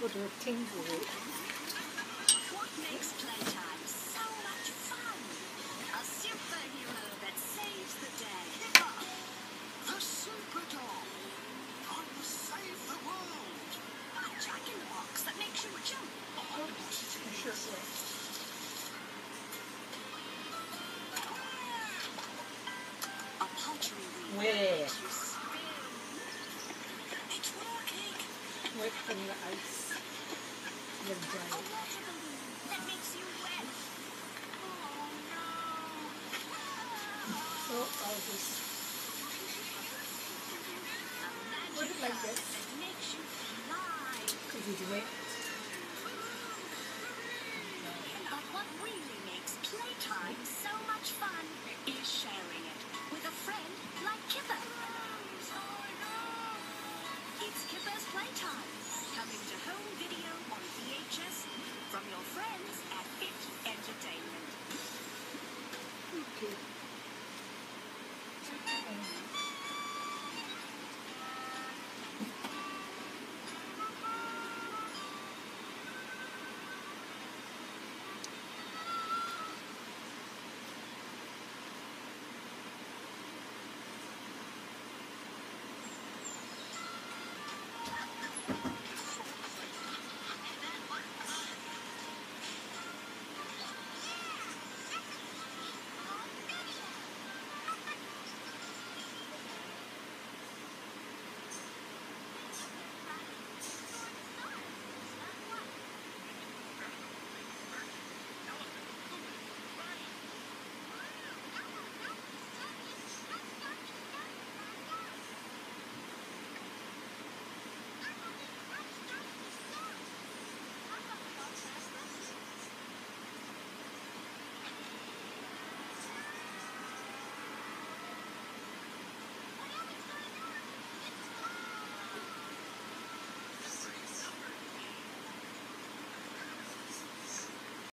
for the tingle. What makes playtime so much fun? A superhero that saves the day. The Super Doll! I will save the world! A Jack-in-the-Box that makes you jump. I want it in Sure. A pottery wheel Where? that makes you spin. It's working. Wet from the ice. The A dry. water balloon that makes you wet. Oh no. So all this. A magic Put it like carpet this. that makes you fly. Because it's wet. But what really makes playtime so much fun